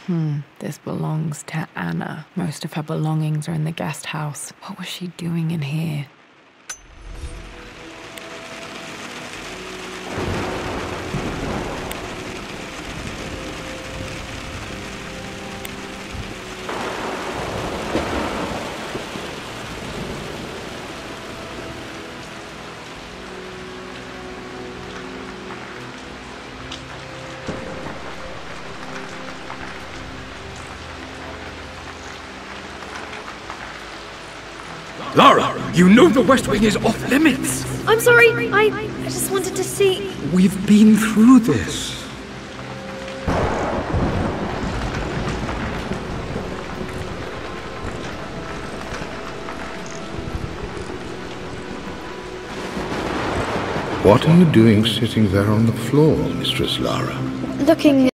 This belongs to Anna. Most of her belongings are in the guest house. What was she doing in here? Lara, you know the West Wing is off limits! I'm sorry, I just wanted to see... We've been through this. What are you doing sitting there on the floor, Mistress Lara? Looking